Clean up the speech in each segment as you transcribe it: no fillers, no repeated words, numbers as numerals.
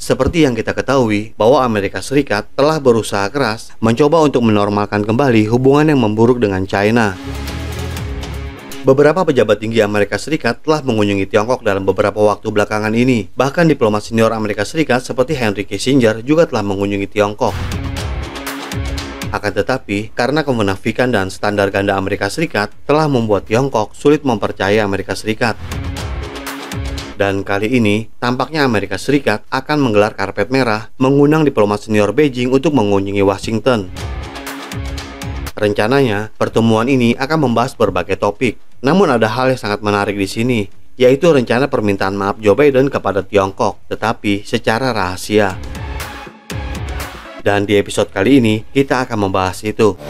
Seperti yang kita ketahui bahwa Amerika Serikat telah berusaha keras mencoba untuk menormalkan kembali hubungan yang memburuk dengan China. Beberapa pejabat tinggi Amerika Serikat telah mengunjungi Tiongkok dalam beberapa waktu belakangan ini. Bahkan diplomat senior Amerika Serikat seperti Henry Kissinger juga telah mengunjungi Tiongkok. Akan tetapi, karena kemunafikan dan standar ganda Amerika Serikat telah membuat Tiongkok sulit mempercayai Amerika Serikat. Dan kali ini, tampaknya Amerika Serikat akan menggelar karpet merah, mengundang diplomat senior Beijing untuk mengunjungi Washington. Rencananya, pertemuan ini akan membahas berbagai topik. Namun ada hal yang sangat menarik di sini, yaitu rencana permintaan maaf Joe Biden kepada Tiongkok, tetapi secara rahasia. Dan di episode kali ini, kita akan membahas itu.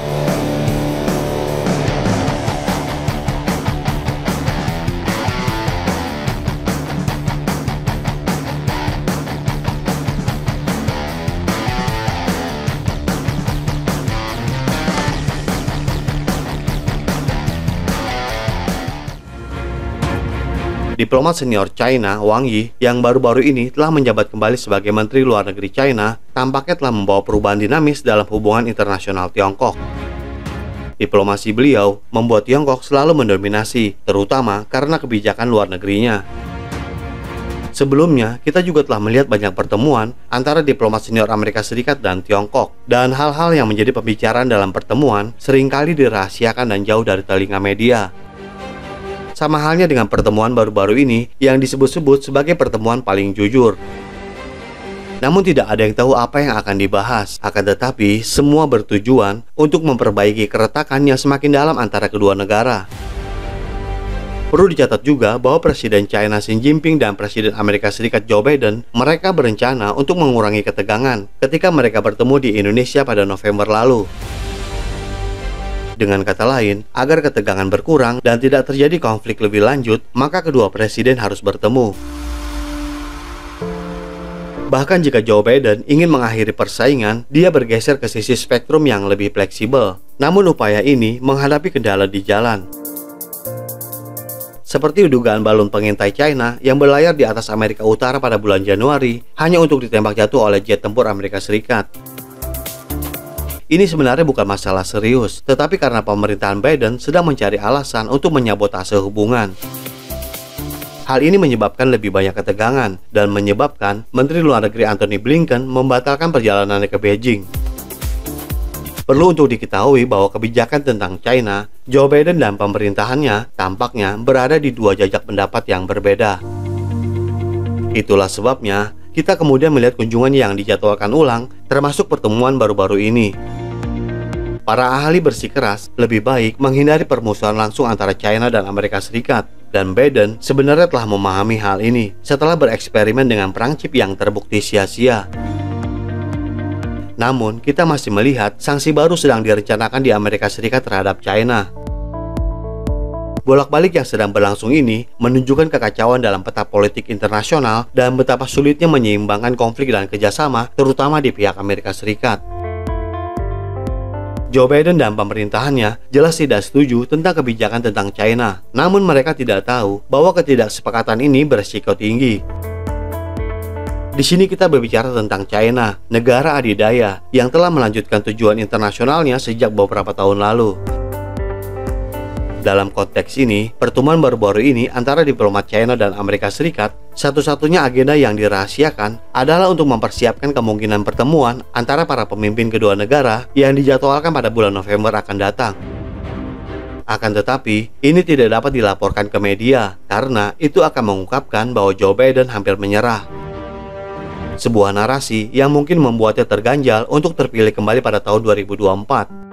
Diplomat senior China, Wang Yi, yang baru-baru ini telah menjabat kembali sebagai Menteri Luar Negeri China, tampaknya telah membawa perubahan dinamis dalam hubungan internasional Tiongkok. Diplomasi beliau membuat Tiongkok selalu mendominasi, terutama karena kebijakan luar negerinya. Sebelumnya, kita juga telah melihat banyak pertemuan antara diplomat senior Amerika Serikat dan Tiongkok, dan hal-hal yang menjadi pembicaraan dalam pertemuan seringkali dirahasiakan dan jauh dari telinga media. Sama halnya dengan pertemuan baru-baru ini yang disebut-sebut sebagai pertemuan paling jujur. Namun tidak ada yang tahu apa yang akan dibahas, akan tetapi semua bertujuan untuk memperbaiki keretakan yang semakin dalam antara kedua negara. Perlu dicatat juga bahwa Presiden China Xi Jinping dan Presiden Amerika Serikat Joe Biden, mereka berencana untuk mengurangi ketegangan ketika mereka bertemu di Indonesia pada November lalu. Dengan kata lain, agar ketegangan berkurang dan tidak terjadi konflik lebih lanjut, maka kedua presiden harus bertemu. Bahkan jika Joe Biden ingin mengakhiri persaingan, dia bergeser ke sisi spektrum yang lebih fleksibel. Namun upaya ini menghadapi kendala di jalan. Seperti dugaan balon pengintai China yang berlayar di atas Amerika Utara pada bulan Januari, hanya untuk ditembak jatuh oleh jet tempur Amerika Serikat. Ini sebenarnya bukan masalah serius, tetapi karena pemerintahan Biden sedang mencari alasan untuk menyabotase hubungan. Hal ini menyebabkan lebih banyak ketegangan dan menyebabkan Menteri Luar Negeri Antony Blinken membatalkan perjalanannya ke Beijing. Perlu untuk diketahui bahwa kebijakan tentang China, Joe Biden dan pemerintahannya tampaknya berada di dua jajak pendapat yang berbeda. Itulah sebabnya kita kemudian melihat kunjungan yang dijadwalkan ulang, termasuk pertemuan baru-baru ini. Para ahli bersikeras lebih baik menghindari permusuhan langsung antara China dan Amerika Serikat, dan Biden sebenarnya telah memahami hal ini setelah bereksperimen dengan perang chip yang terbukti sia-sia. Namun, kita masih melihat sanksi baru sedang direncanakan di Amerika Serikat terhadap China. Bolak-balik yang sedang berlangsung ini menunjukkan kekacauan dalam peta politik internasional dan betapa sulitnya menyeimbangkan konflik dan kerjasama, terutama di pihak Amerika Serikat. Joe Biden dan pemerintahannya jelas tidak setuju tentang kebijakan tentang China, namun mereka tidak tahu bahwa ketidaksepakatan ini berisiko tinggi. Di sini kita berbicara tentang China, negara adidaya yang telah melanjutkan tujuan internasionalnya sejak beberapa tahun lalu. Dalam konteks ini, pertemuan baru-baru ini antara diplomat China dan Amerika Serikat, satu-satunya agenda yang dirahasiakan adalah untuk mempersiapkan kemungkinan pertemuan antara para pemimpin kedua negara yang dijadwalkan pada bulan November akan datang. Akan tetapi, ini tidak dapat dilaporkan ke media karena itu akan mengungkapkan bahwa Joe Biden hampir menyerah. Sebuah narasi yang mungkin membuatnya terganjal untuk terpilih kembali pada tahun 2024.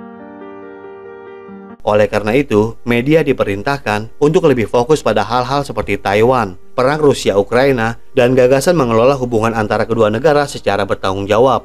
Oleh karena itu, media diperintahkan untuk lebih fokus pada hal-hal seperti Taiwan, perang Rusia-Ukraina, dan gagasan mengelola hubungan antara kedua negara secara bertanggung jawab.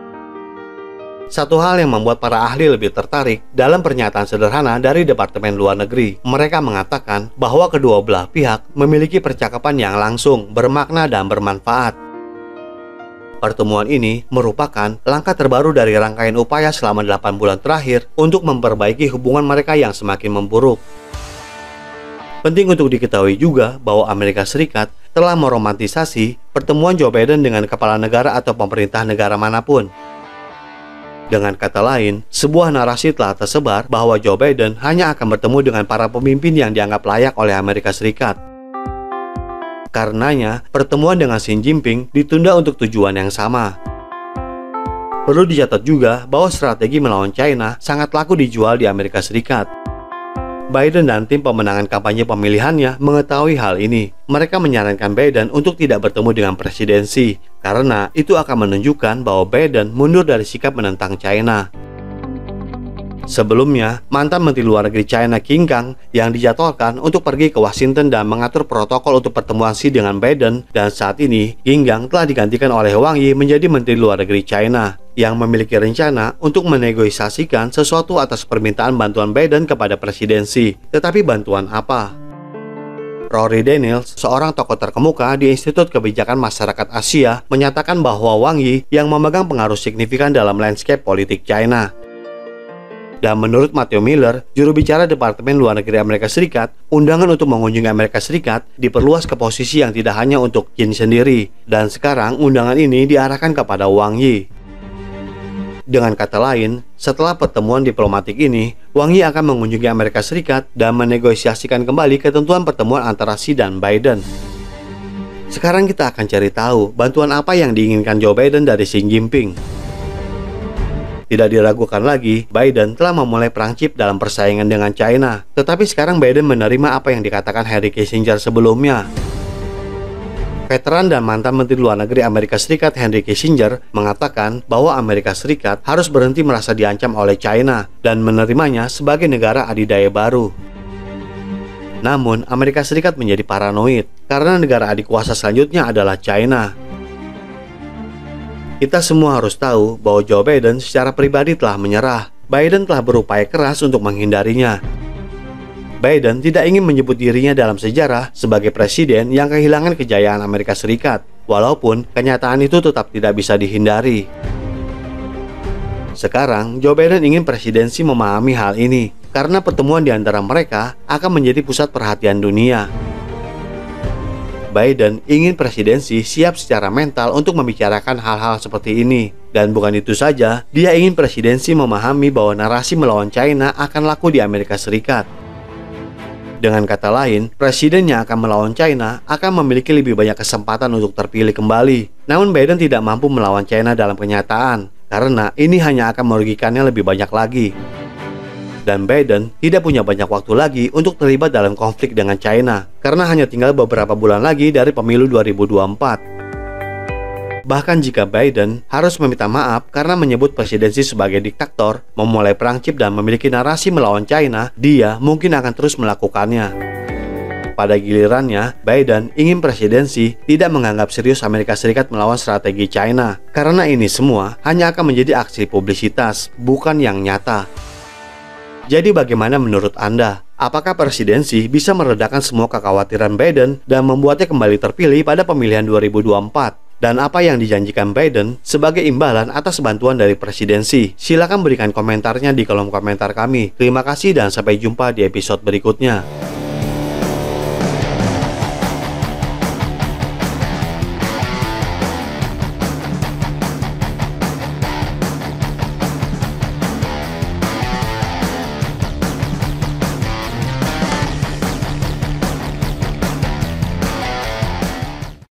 Satu hal yang membuat para ahli lebih tertarik dalam pernyataan sederhana dari Departemen Luar Negeri. Mereka mengatakan bahwa kedua belah pihak memiliki percakapan yang langsung, bermakna, dan bermanfaat. Pertemuan ini merupakan langkah terbaru dari rangkaian upaya selama 8 bulan terakhir untuk memperbaiki hubungan mereka yang semakin memburuk. Penting untuk diketahui juga bahwa Amerika Serikat telah meromantisasi pertemuan Joe Biden dengan kepala negara atau pemerintah negara manapun. Dengan kata lain, sebuah narasi telah tersebar bahwa Joe Biden hanya akan bertemu dengan para pemimpin yang dianggap layak oleh Amerika Serikat. Karenanya, pertemuan dengan Xi Jinping ditunda untuk tujuan yang sama. Perlu dicatat juga bahwa strategi melawan China sangat laku dijual di Amerika Serikat. Biden dan tim pemenangan kampanye pemilihannya mengetahui hal ini. Mereka menyarankan Biden untuk tidak bertemu dengan presidensi, karena itu akan menunjukkan bahwa Biden mundur dari sikap menentang China. Sebelumnya, mantan Menteri Luar Negeri China Qin Gang yang dijadwalkan untuk pergi ke Washington dan mengatur protokol untuk pertemuan Xi dengan Biden, dan saat ini Qin Gang telah digantikan oleh Wang Yi menjadi Menteri Luar Negeri China, yang memiliki rencana untuk menegosiasikan sesuatu atas permintaan bantuan Biden kepada presidensi. Tetapi bantuan apa? Rory Daniels, seorang tokoh terkemuka di Institut Kebijakan Masyarakat Asia, menyatakan bahwa Wang Yi yang memegang pengaruh signifikan dalam landscape politik China. Dan menurut Matthew Miller, juru bicara Departemen Luar Negeri Amerika Serikat, undangan untuk mengunjungi Amerika Serikat diperluas ke posisi yang tidak hanya untuk Qin sendiri, dan sekarang undangan ini diarahkan kepada Wang Yi. Dengan kata lain, setelah pertemuan diplomatik ini, Wang Yi akan mengunjungi Amerika Serikat dan menegosiasikan kembali ketentuan pertemuan antara Xi dan Biden. Sekarang kita akan cari tahu bantuan apa yang diinginkan Joe Biden dari Xi Jinping. Tidak diragukan lagi, Biden telah memulai perang chip dalam persaingan dengan China. Tetapi sekarang Biden menerima apa yang dikatakan Henry Kissinger sebelumnya. Veteran dan mantan Menteri Luar Negeri Amerika Serikat Henry Kissinger mengatakan bahwa Amerika Serikat harus berhenti merasa diancam oleh China dan menerimanya sebagai negara adidaya baru. Namun, Amerika Serikat menjadi paranoid karena negara adik kuasa selanjutnya adalah China. Kita semua harus tahu bahwa Joe Biden secara pribadi telah menyerah. Biden telah berupaya keras untuk menghindarinya. Biden tidak ingin menyebut dirinya dalam sejarah sebagai presiden yang kehilangan kejayaan Amerika Serikat, walaupun kenyataan itu tetap tidak bisa dihindari. Sekarang, Joe Biden ingin presidensi memahami hal ini, karena pertemuan di antara mereka akan menjadi pusat perhatian dunia. Biden ingin presidensi siap secara mental untuk membicarakan hal-hal seperti ini. Dan bukan itu saja, dia ingin presidensi memahami bahwa narasi melawan China akan laku di Amerika Serikat. Dengan kata lain, presiden yang akan melawan China akan memiliki lebih banyak kesempatan untuk terpilih kembali. Namun Biden tidak mampu melawan China dalam kenyataan, karena ini hanya akan merugikannya lebih banyak lagi. Dan Biden tidak punya banyak waktu lagi untuk terlibat dalam konflik dengan China, karena hanya tinggal beberapa bulan lagi dari pemilu 2024. Bahkan jika Biden harus meminta maaf karena menyebut presidensi sebagai diktator, memulai perang chip dan memiliki narasi melawan China, dia mungkin akan terus melakukannya. Pada gilirannya, Biden ingin presidensi tidak menganggap serius Amerika Serikat melawan strategi China, karena ini semua hanya akan menjadi aksi publisitas, bukan yang nyata. Jadi bagaimana menurut Anda? Apakah presidensi bisa meredakan semua kekhawatiran Biden dan membuatnya kembali terpilih pada pemilihan 2024? Dan apa yang dijanjikan Biden sebagai imbalan atas bantuan dari presidensi? Silakan berikan komentarnya di kolom komentar kami. Terima kasih dan sampai jumpa di episode berikutnya.